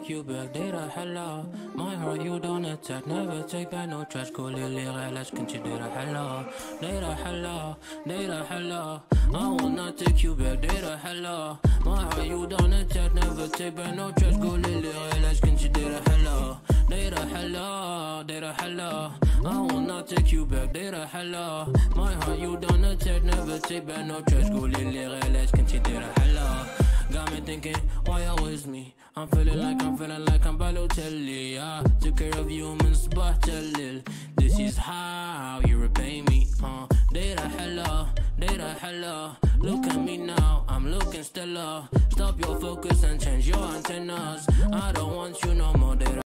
take you back, data hello. My heart you don't attack, never take back no trash. كل اللي غلاش كنتي دايرة حلا. Data hello, data hello. I will not take you back, data hello. My heart you don't attack, never take back no trash. كل اللي غلاش كنتي دايرة حلا. Data hello, data hello. I will not take you back, data hello. My heart you don't attack, never take back no trash. كل اللي غلاش كنتي دايرة حلا. Got me thinking, why always me? I'm feeling like I'm Balotelli. I took care of humans, but this is how you repay me. Data hello. Look at me now, I'm looking stellar. Stop your focus and change your antennas. I don't want you no more, data